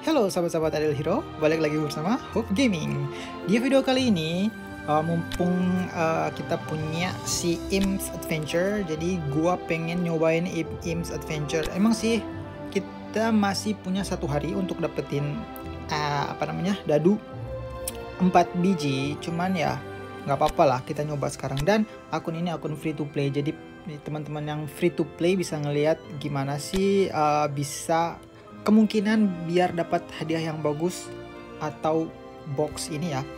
Halo sahabat-sahabat Adel Hero, balik lagi bersama Hope Gaming. Di video kali ini, mumpung kita punya si Imps Adventure, jadi gua pengen nyobain Imps Adventure. Emang sih kita masih punya 1 hari untuk dapetin dadu 4 biji, cuman ya nggak apa-apa lah, kita nyoba sekarang. Dan akun ini akun free to play, jadi teman-teman yang free to play bisa ngelihat gimana sih bisa kemungkinan biar dapat hadiah yang bagus atau box ini ya,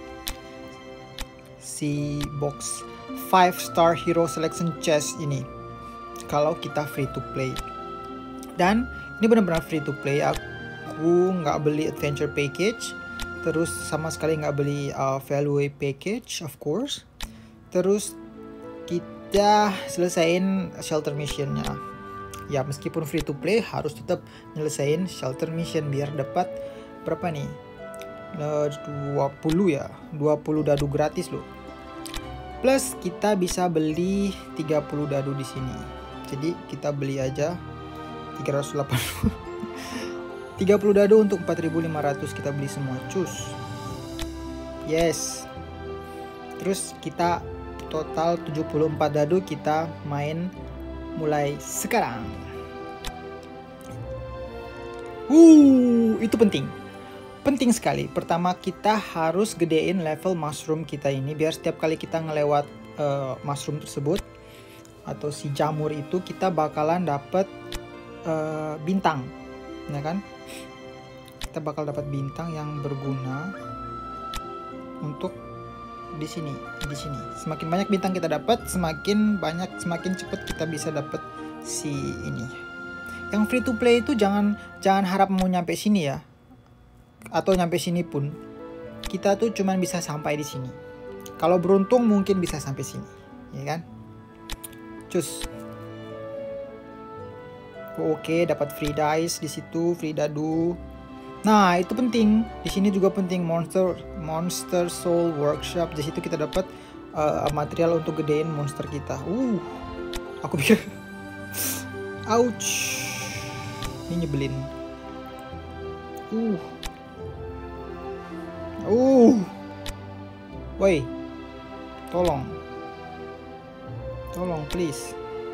si box 5 star hero selection chest ini kalau kita free to play. Dan ini benar-benar free to play, aku nggak beli adventure package, terus sama sekali nggak beli value package of course, terus kita selesain shelter missionnya ya. Meskipun free to play harus tetap nyelesain shelter mission biar dapat berapa nih, 20 ya, 20 dadu gratis loh. Plus kita bisa beli 30 dadu di sini. Jadi kita beli aja 380 30 dadu untuk 4.500, kita beli semua cus. Yes. Terus kita total 74 dadu, kita main mulai sekarang. Itu penting sekali. Pertama kita harus gedein level mushroom kita ini, biar setiap kali kita ngelewat mushroom tersebut atau si jamur itu, kita bakalan dapat bintang, ya kan? Kita bakal dapat bintang yang berguna untuk di sini. Semakin banyak bintang kita dapat, semakin cepat kita bisa dapat si ini. Yang free to play itu jangan harap mau nyampe sini ya, atau nyampe sini pun kita tuh cuman bisa sampai di sini. Kalau beruntung mungkin bisa sampai sini, ya kan? Cus. Oke, dapat free dice di situ, free dadu. Nah, itu penting. Di sini juga penting, monster soul workshop. Di situ kita dapat material untuk gedein monster kita. Aku pikir ouch. Ini nyebelin. Woi. Tolong please.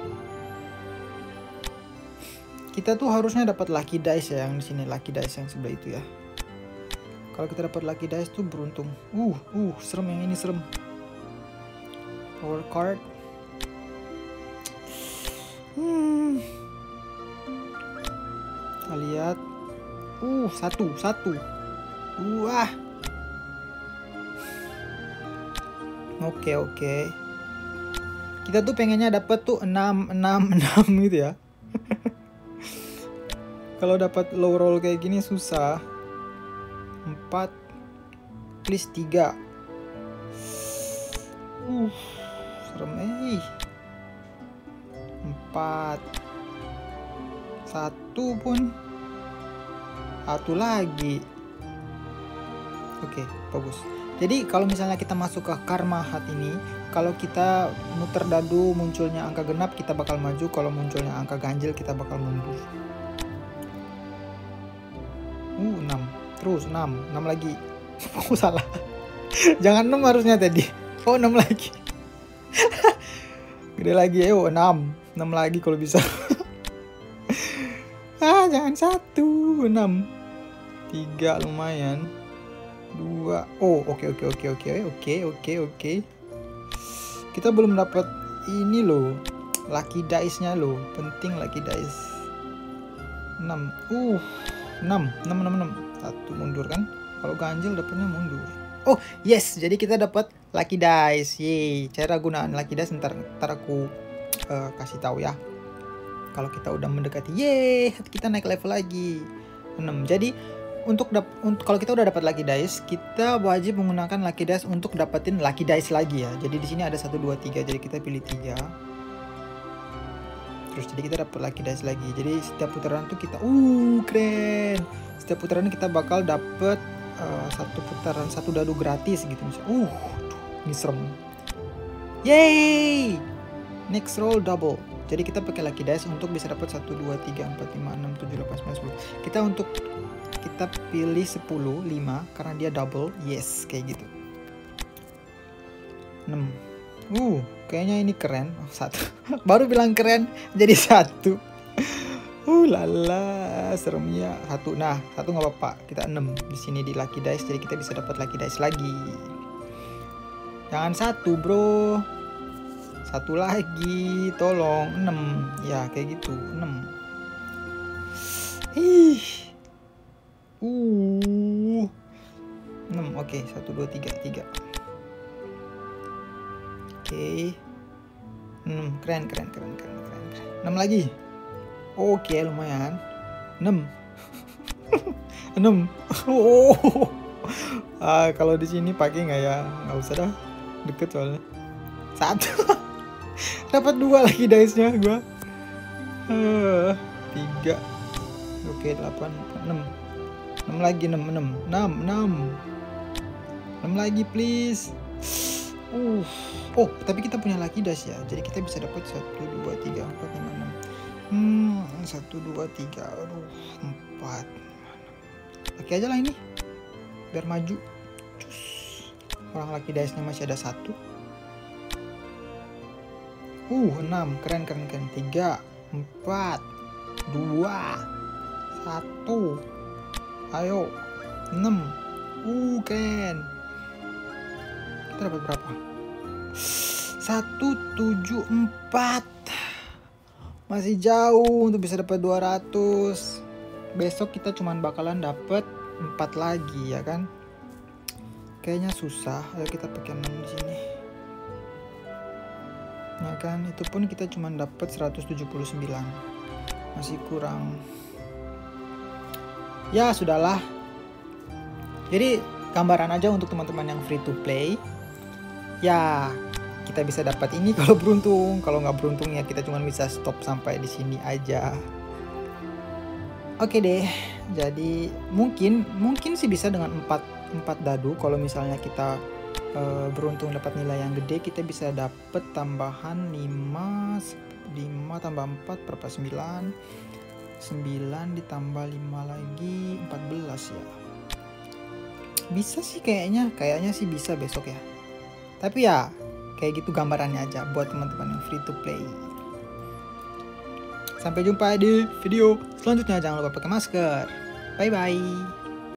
Kita tuh harusnya dapat lucky dice ya, yang di sini, lucky dice yang sebelah itu ya. Kalau kita dapat lucky dice tuh beruntung. Serem, yang ini serem. Power card. Kita lihat. Satu. Oke. Kita tuh pengennya dapat tuh 6 gitu ya. Kalau dapat low roll kayak gini susah. 4 please 3. Serem 4. 1 pun. 1 lagi. Oke, bagus. Jadi kalau misalnya kita masuk ke karma hat ini, kalau kita muter dadu munculnya angka genap, kita bakal maju. Kalau munculnya angka ganjil, kita bakal mundur. 6. Terus 6 lagi. Aku salah. Jangan 6 harusnya tadi. 6 lagi. Gede lagi. 6 lagi kalau bisa. Jangan 1. 6. 3 lumayan. 2. Oke. Kita belum dapat ini loh, lucky dice-nya loh. Penting lucky dice. 6. 6. 1 mundur kan? Kalau ganjil dapatnya mundur. Yes, jadi kita dapat lucky dice. Yeay. Cara gunaan lucky dice ntar aku kasih tahu ya. Kalau kita udah mendekati, kita naik level lagi 6. Jadi untuk kalau kita udah dapat lucky dice, kita wajib menggunakan lucky dice untuk dapetin lucky dice lagi ya. Jadi di sini ada 1 2 3, jadi kita pilih 3. Terus jadi kita dapat lucky dice lagi. Jadi setiap putaran tuh kita keren. Setiap putaran kita bakal dapet satu putaran 1 dadu gratis gitu misalnya. Ini serem. Yeay! Next roll double. Jadi kita pakai lucky dice untuk bisa dapat 1 2 3 4 5 6 7 8 9 10. Kita untuk kita pilih 10, 5 karena dia double. Yes, kayak gitu. 6. Kayaknya ini keren. 1. Baru bilang keren jadi 1. Lala, seremnya 1. Nah, 1 nggak apa-apa. Kita 6 di sini di lucky dice, jadi kita bisa dapat lucky dice lagi. Jangan 1, bro. 1 lagi, tolong. 6. Ya, kayak gitu. 6. Ih. 6. Oke, 1 2 3 3. Oke. 6. Keren. 6 lagi. Oke, lumayan. 6. 6. Kalau di sini pakai nggak ya? Nggak usah dah. Deket soalnya. 1. Dapat 2 lagi dice-nya gua. 3. Oke, 8, 6. 6 lagi, 6 lagi, please. Tapi kita punya lucky dice ya. Jadi kita bisa dapat 1 2 3 4 5 6. 1 2 3. 4. Oke aja lah ini. Biar maju. Orang lucky dice-nya masih ada 1. 6. Keren. 3 4 2 1. Ayo. 6. Keren. Kita dapat berapa? 174. Masih jauh untuk bisa dapat 200. Besok kita cuman bakalan dapat 4 lagi ya kan? Kayaknya susah. Ayo kita pakai 6 di sini. Ya kan, itu pun kita cuman dapat 179. Masih kurang. Ya, sudahlah. Jadi, gambaran aja untuk teman-teman yang free to play. Ya, kita bisa dapat ini kalau beruntung. Kalau nggak beruntung ya kita cuma bisa stop sampai di sini aja. Oke deh. Jadi mungkin sih bisa dengan 4 dadu. Kalau misalnya kita beruntung dapat nilai yang gede, kita bisa dapat tambahan 5 tambah 4 berapa? 9 ditambah 5 lagi 14 ya. Bisa sih kayaknya sih bisa besok ya. Tapi ya kayak gitu gambarannya aja buat teman-teman yang free to play. Sampai jumpa di video selanjutnya. Jangan lupa pakai masker. Bye bye.